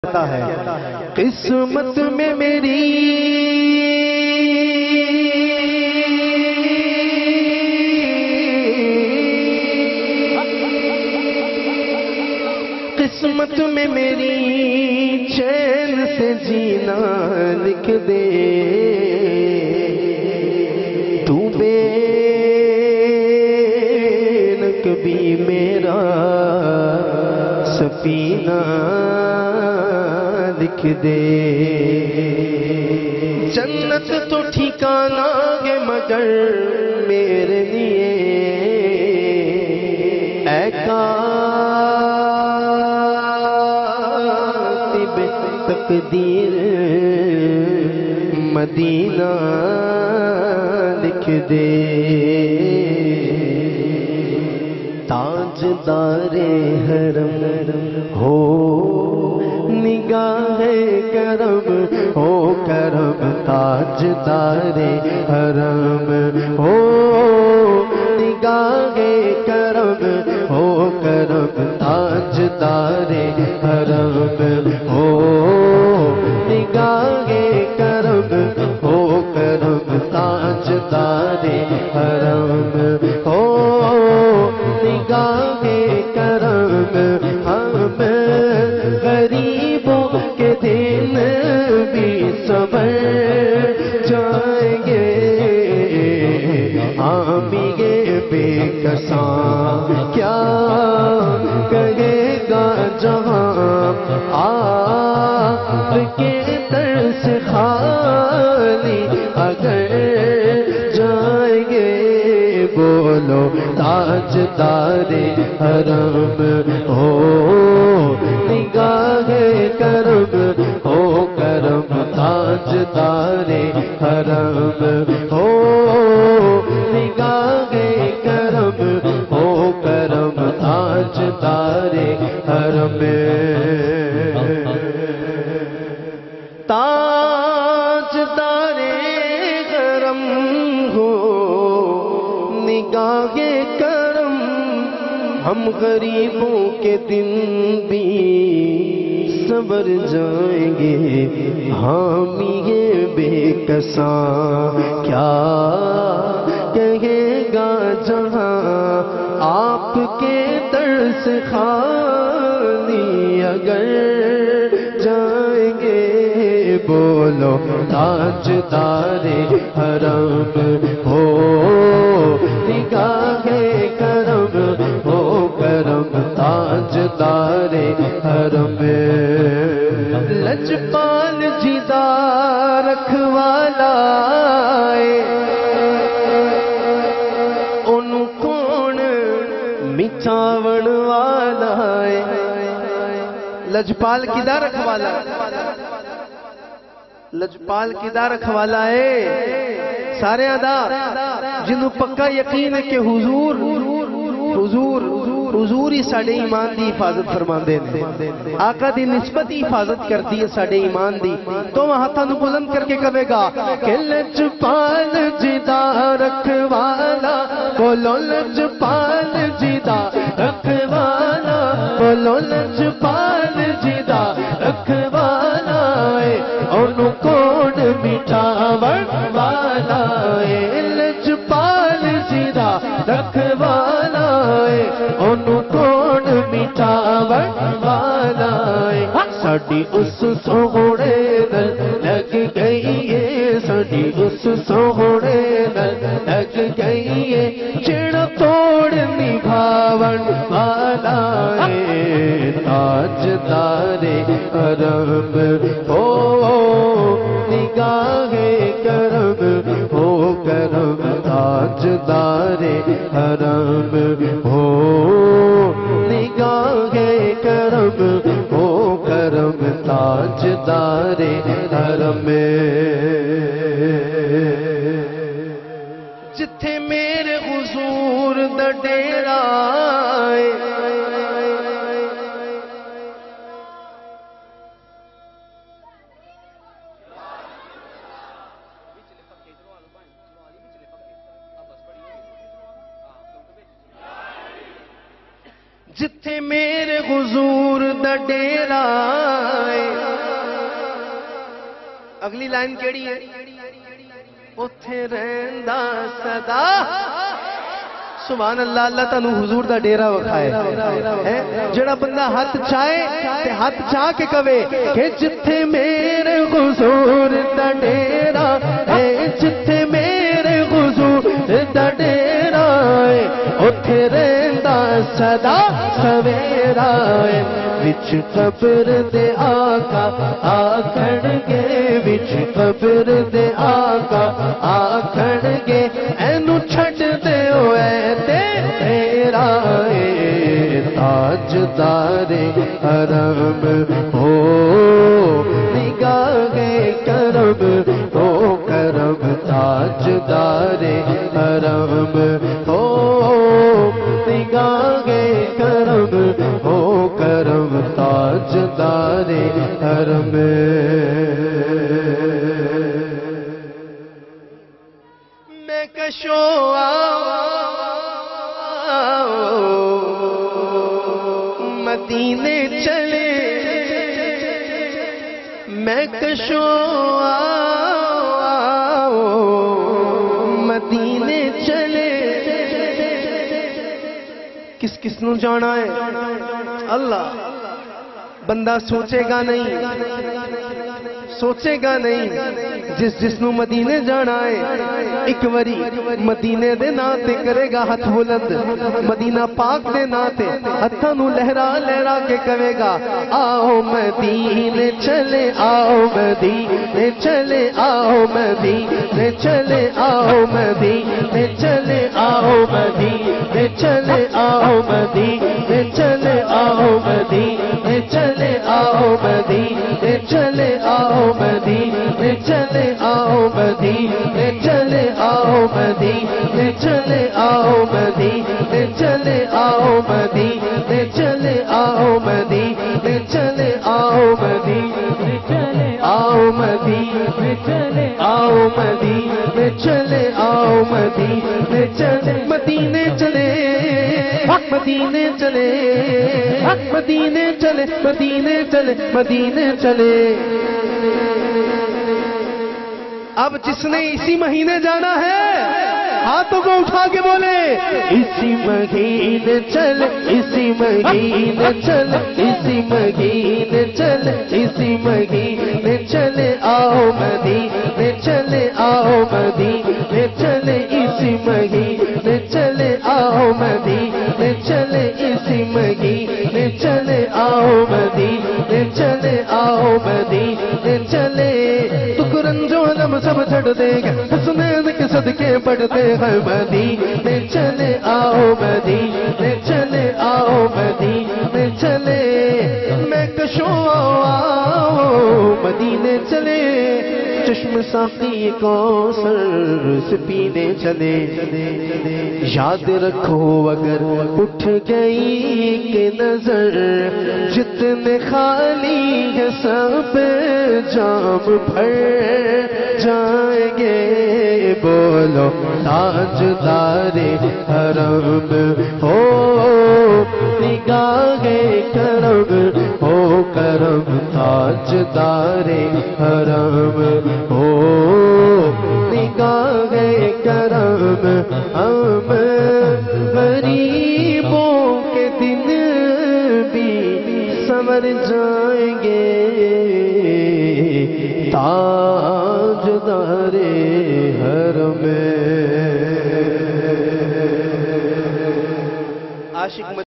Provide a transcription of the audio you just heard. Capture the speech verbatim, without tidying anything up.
کہتا ہے قسمت میں میری قسمت میں میری چین سے جینا لکھ دے تو بے کبھی میرا سفینہ لکھ دے جنت تو ٹھکانا ہے مگر میرے لیے اے کاتب تقدیر مدینہ لکھ دے تاجدار حرم ہو نگاہ کرم ہو کرم تاجدار حرم ہو نگاہ کرم ہو کرم تاجدار حرم ہو نگاہ کرم ہو کرم تاجدار حرم ہو نگاہ کرم ہم غریبوں کے دن بھی سبر جائیں گے آمین بے کساں کیا کہے گا جہاں آپ کے ترس خالی اگر جائیں گے بولو تاجدار حرم ہو نگاہ کرم ہو کرم تاجدار حرم ہو نگاہ کرم ہو کرم تاجدار حرم تاجدار حرم ہو نگاہ کرم ہم غریبوں کے دن بھی صبر جائیں گے حامی بے کساں کیا کہے گا جہاں آپ کے ترس خالی اگر جائیں گے بولو تاجدار حرم ہو نگاہ کرم ہو کرم تاجدار حرم لجپال جدا رکھوالا انہوں کون مٹاون والا لجپال کدا رکھوالا لجپال کدا رکھوالا ہے سارے ادا جنہوں پکا یقین ہے کہ حضور حضور حضور ہی ساڑے ایمان دی حفاظت فرما دے آقا دی نسبت ہی حفاظت کرتی ہے ساڑے ایمان دی تو وہاں تانو بلند کر کے کہے گا کہ لجپال جدا رکھوالا بولو لجپال جدا رکھوالا بولو لجپال جدا رکھوالا انہوں کون مٹاون والا لجپال جدا رکھوالا انہوں کون مٹاون والا ساڑی اس سوڑے نل لگ گئی ہے ساڑی اس سوڑے نل لگ گئی ہے چڑ توڑ نبھاون والا تاجدار حرم ہو نگاہ کرم ہو کرم تاجدار حرم ہو نگاہ کرم ہو کرم تاجدار حرم جتھے میرے حضور دا ڈیرا جتھے میرے حضور دا ڈیرا ہے. اگلی لائن کیڑی ہے؟ اتھے رہندا صدا. سبحان اللہ. اللہ تانو حضور دا ڈیرا وکھائے. جڑا بندہ ہاتھ چاہے تے ہاتھ چاہ کے کہے کہ جتھے میرے حضور دا ڈیرا ہے, جتھے میرے حضور دا ڈیرا ہے, اتھے رہندا صدا سویرا ہے. وچ قبر دے آقا آکھن گے, وچ قبر دے آقا آکھن گے, اینو چھڈ دے ہوئے تیرا اے تاجدار حرم ہو, نگاہ کرم ہو کرم, تاجدار حرم ہو, نگاہ کرم ہو کرم, تاجدار حرم. میں کشو مدینے چلے, میں کشو مدینے چلے. کس کس نو جانا ہے؟ اللہ. بندہ سوچے گا نہیں, سوچے گا نہیں. جس جس نو مدینے جانا ہے ایک وری مدینے دے نا تے کرے گا ہاتھ بلند, مدینہ پاک دے نا تے ہتھاں نو لہرا لہرا کے کہے گا آؤ مدینے چلے, آؤ مدینے چلے, آؤ مدینے چلے, آؤ مدینے چلے, آؤ مدینے چلے, آؤ مدینے چلے, آؤ مدینے چلے, آؤ مدینے چلے, آؤ مدینے چلے, آؤ مدینے چلے, آؤ مدینے چلے, آؤ مدینے چلے, آؤ مدینے چلے, آؤ مدینے چلے, آؤ مدینے چلے, آؤ مدینے چلے, آؤ مدینے چلے, آؤ مدینے چلے, مدینے چلے, مدینے چلے, مدینے چلے, مدینے چلے, مدینے چلے. اب جس نے اسی مہینے جانا ہے ہاتھوں کو اٹھا کے بولے اسی مہینے چل, اسی مہینے چل, اسی مہینے چل, اسی مہینے چلے, آؤ مدینے چلے, آؤ مدینے چلے, اسی مہینے چلے, آؤ مدینے چلے, اسی مہینے چلے, آؤ مدینے چلے, آؤ مدینے چلے. تکرنجو علم سب چھڑ دے گا, حسنین کے صدقے پڑھتے ہیں مدینے چلے, آؤ مدینے چلے, آؤ مدینے چلے. میں کشو آؤ مدینے چلے, چشم ساقی کوثر سے پینے چلے. یاد رکھو اگر اٹھ گئی کہ نظر جتنے خالی ہے سب جام بھر جائیں گے. بولو تاجدار حرم ہو, نگاہ کرم ہو کرم, تاجدار حرم ہو, نگاہ کرم. ہم غریبوں کے دن بھی سنور جائیں گے, تاجدار حرم. عاشق